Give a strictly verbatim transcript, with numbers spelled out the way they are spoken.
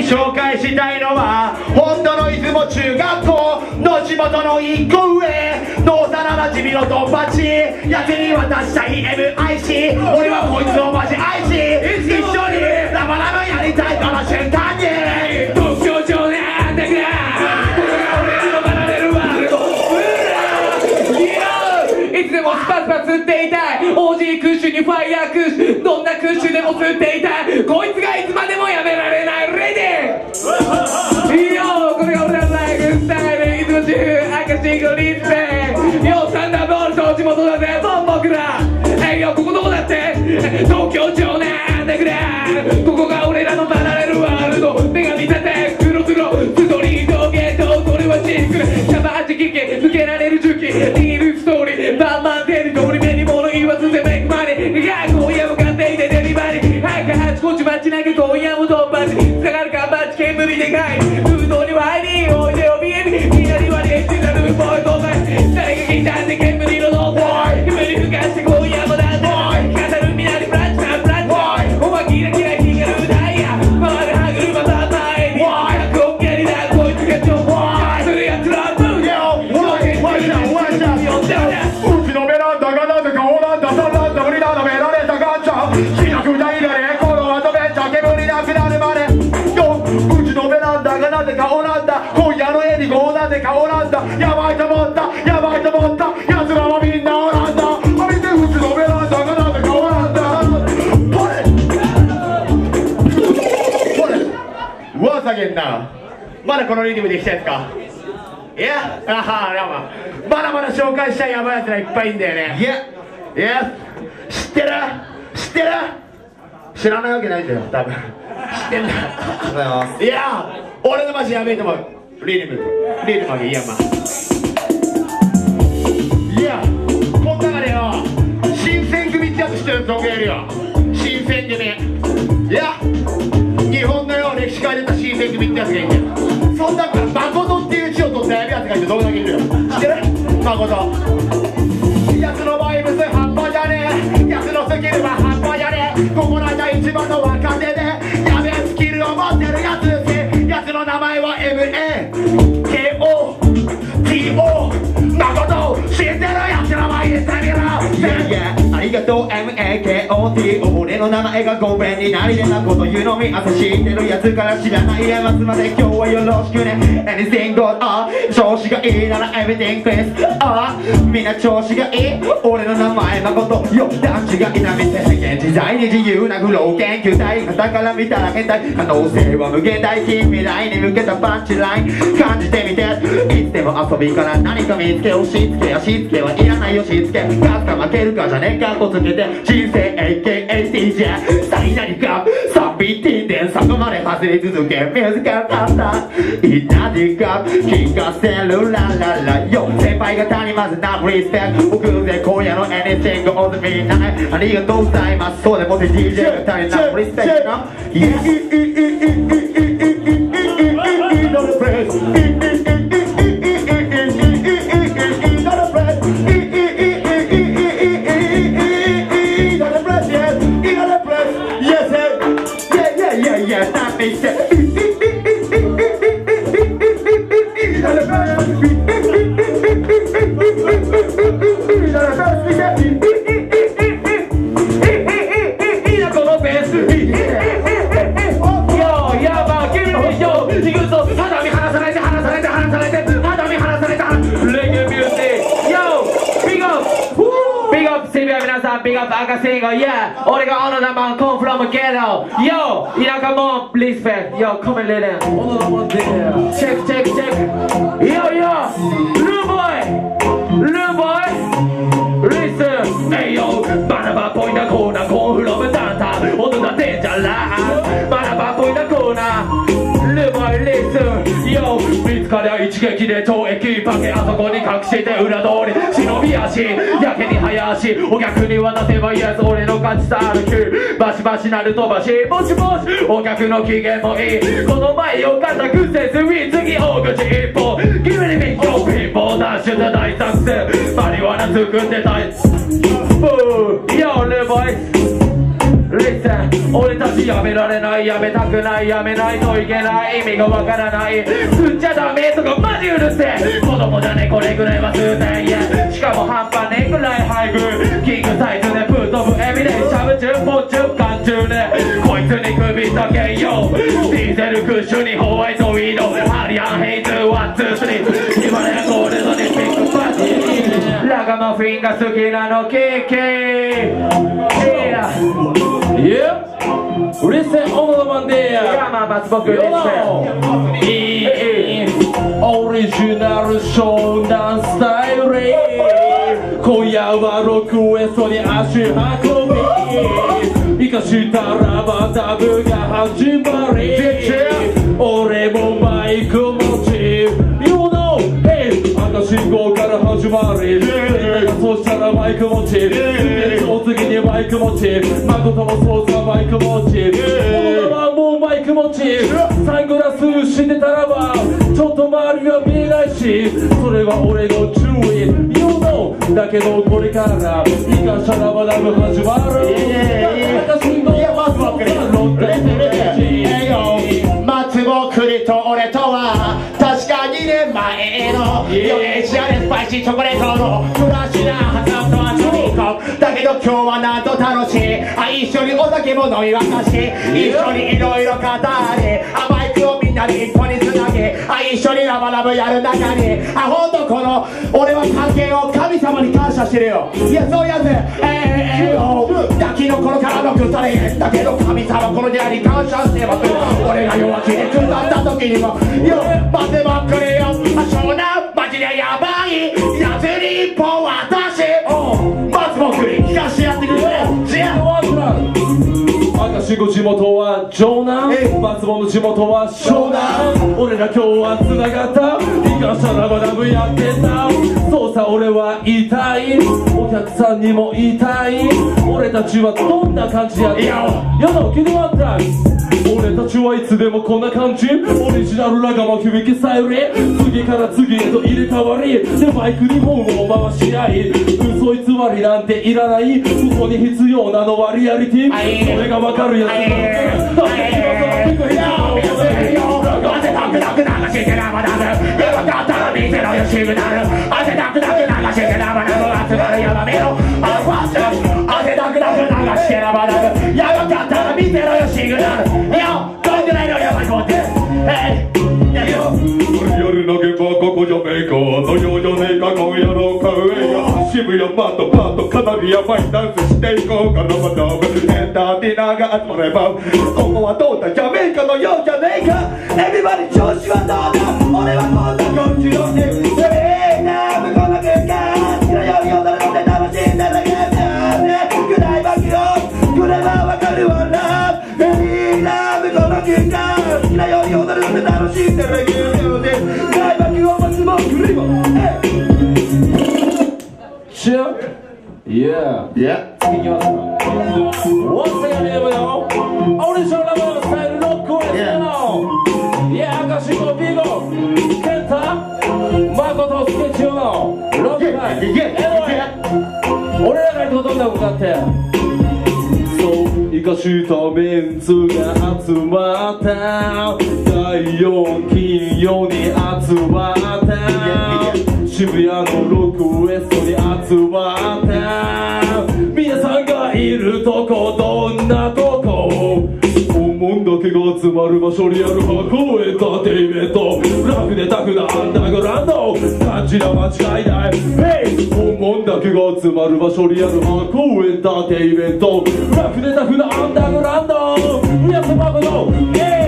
紹介したいのは本当の出雲中学校の地元の一個上の幼なじみのドンパチやつに渡したい エムアイシー 俺はこいつをマジ愛し一緒にラバラバやりたいこの瞬間に東京城であんだからいつでもスパスパ吸っていたい オージー クッシュにファイヤークッシュどんなクッシュでも吸っていたいこいつがいつまでもやめられないレディーいいよこれが俺のライフスタイルいつも中赤信号リスペよサンダーボルト地元だぜボンボクラえいよここどこだって東京城なんだからここが俺らの離れるワールド女神立て黒黒ストリートゲートこれはシンクルシャバーチキキ抜けられる重機リールストーリーバンバンテリトリ目に物言わずでメイクマネーが今夜も買っていてデリバリーはいかあちこち街中今夜もドンパチ下がるかバチ煙でかい空洞には入りおいでよビエビみんなに割りエッチなルーボーイ公開誰が聞いたって煙のノーボーイ煙吹かして今夜もだんだん語るみなりフラッチなフラッチお前キラキラ光るダイヤ回る歯車さ前に百億やりだこいつが超するやつらブーうちのベランダがなぜかオランダサンランダ無理なのめられたガンチャしなくちゃいいねこのアドベンチャー煙なくなるまでようちのベランダがなぜかオランダ今夜のエリゴなぜかオランダやばいと思ったやばいと思ったやつらはみんなオランダあ見てうちのベランダがなぜかオランダほれほれうわさげんなまだこのリズムでいきたいですかいやあはやばまだまだ紹介したいヤバいやつらいっぱいいんだよねいやいや知ってる知ってる知らないわけないんだよ多分知ってんだいや俺のマジやべえと思うリズムリズムでいいやまいやこの中でよ新選組ってやつ知ってる人がいるよ新選組いや日本のよう歴史から出た新選組ってやつがいるんだよそんなから誠っていう字を取ったやべえやつがいてどこだけいるよ知ってる誠やつのバイブス半端じゃねえやつのスキルは半端じゃねえここらが一番の若手でやべえスキルを持ってるやつやつの名前は エムエーケーオーティーオー 誠知ってるやつの前にしてみろ Yeah, yeah ありがとう エムエーケーオーティーオー 俺の名前がごめんになりでなこと言うのみあと知ってるやつから知らないやつまで今日はよろしくね Anything good あ調子がいいなら Everything please あみんな調子がいい俺の名前誠よ団地がいなみて現自在に自由なグロー研究体肩から見たら変態可能性は無限大近未来に向けたパンチライン感じてみていつでも遊びから何か見つけ押し付けやしつけはいらない押し付け勝つか負けるかじゃねえかこつけて人生 エーケーエーティー じゃ最何かサビティンでそこまで走り続けミュージカルだったいなじか聞かせるラララよ先輩方にまずナブリスペクト送るぜ今夜の Anything on the midnight ありがとうございますそうでもって ディージェー 二人ナブリスペクトな Big up 赤信号 Yeah 俺が小野田マン Come from ghetto Yo 田舎も Respect Yo come and let in 小野田マンで Check check check Yo yo Blue boy Blue boy Listen Hey yo バナバポイナコーナーコンフロムタンタ大人デンジャラーバナバポイナコーナー Blue boy Listen Yo 見つかりゃ一撃で懲役パケあそこに隠して裏通り忍び足やけに早足お客に渡せばいいやつ俺の勝ちさあるきバシバシなる飛ばしもしもしお客の機嫌もいいこの前よかったグッセスウィー次大口一本ギメリミッキョピンポーダッシュで大作戦マリワナ作ってたいYo, little boy Listen 俺たちやめられないやめたくないやめないといけない意味がわからない吸っちゃダメとかマジうるせえ子供じゃねこれぐらいは数点やしかも半端ねえぐらい配布キングサイズでぶっ飛ぶエビデンしゃぶ中ポッチュ缶中でこいつに首だけよディーゼルクッシュにホワイトウィードハリアンヘイズワンツースリーヒマラヤゴールドにピンクパティラガマフィンが好きなのキーキー Yeah Listen on the Monday ヤマ松僕 Listen いいオリジナル湘南スタイル今夜はロックウエストに足運び生かしたらばダブが始まり俺もマイク持ち You know Hey 赤信号から始まりそしたらマイク持ちお次にマイク持ち誠もそうさマイク持ち小野田はもうマイク持ちサングラスしてたらばちょっと周りが見えないしそれは俺の注意 You know だけどこれから生かしたらばダブ始まる赤信号松ぼっくり松ぼっくりと俺とは確かにねんまえのよねんじゃねスパイシーチョコレートのフラッシュなハザードはチョリコだけど今日はなんと楽しいあ一緒にお酒も飲み沸かし一緒にいろいろ語り甘い句をみんなで一歩につなげあ一緒にラブラブやる中にあほんとこの俺は関係を神様に感謝してるよいやそうやぜえーえーよガキの頃からの腐れだけど神様この出会いに感謝してます俺が弱気で下った時にもよ待てばっくれよ湘南マジでヤバいやつに一本私松ぼっくり聞かしてやってくれじゃあ赤信地元は城南松本の地元は湘南俺ら今日はつながった東ラバダブやってたそうさ俺は言いたいお客さんにも言いたい俺たちはどんな感じやったやだけどワンタイム俺たちはいつでもこんな感じオリジナルラガマ響きスタイル次から次へと入れ替わりでバイクに本を回し合い嘘偽りなんていらない嘘に必要なのはリアリティそれが分かるやつだ汗だくだく流してラバダブやばかったら見せろよシグナル汗だくだく流してラバダブ集まるヤバめろアルファス汗だくだく流してラバダブやばかったら見せろよシグナルいやどんぐらいのヤバい子ってえいやよ夜の現場ここじゃねえかのようじゃねえか今夜の影が渋谷マットパットかなりヤバいダンスしていこうかなまたエンターテイナーが集まればここはどうだジャメイカのようじゃねえかエビバリ調子はどうだ俺はこんな感じのねえな向こうの空間好きなように踊るので楽しんでるゲームだねぐらいバキよこれはわかるわなえな向こうの空間好きなように踊るので楽しんでるゲームでぐらいバキを待つもくるもシュッYeah. Yeah. 次いきますか。Once again, here we go. Audition level style rock quest now. Yeah, 赤信号ビーゴ、ケンタ、誠スケチューのロックタイム。Anyway、俺らがいるとどんなことだって。そう生かしたメンツが集まっただいよん金曜に集まった渋谷のロックウエストに集まった皆さんがいるとこどんなとこ本物だけが集まる場所にある箱エンターテイメントラフでタフなアンダーグラウンド感じな間違いない Hey 本物だけが集まる場所にある箱エンターテイメントラフでタフなアンダーグラウンド皆様ほど Yeah